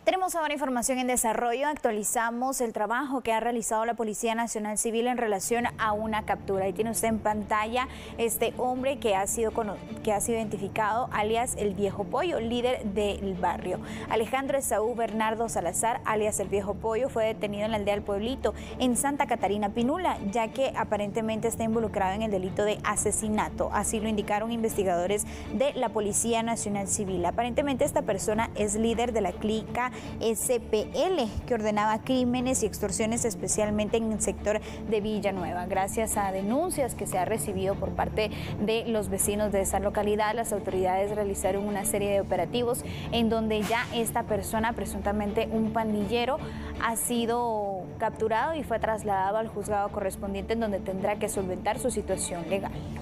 Tenemos ahora información en desarrollo. Actualizamos el trabajo que ha realizado la Policía Nacional Civil en relación a una captura. Ahí tiene usted en pantalla este hombre que ha sido identificado, alias el Viejo Pollo, líder del barrio. Alejandro Esaú Bernardo Salazar, alias el Viejo Pollo, fue detenido en la aldea del Pueblito, en Santa Catarina Pinula, ya que aparentemente está involucrado en el delito de asesinato. Así lo indicaron investigadores de la Policía Nacional Civil. Aparentemente esta persona es líder de la clica SPL, que ordenaba crímenes y extorsiones especialmente en el sector de Villanueva. Gracias a denuncias que se ha recibido por parte de los vecinos de esa localidad, las autoridades realizaron una serie de operativos en donde ya esta persona, presuntamente un pandillero, ha sido capturado y fue trasladado al juzgado correspondiente, en donde tendrá que solventar su situación legal.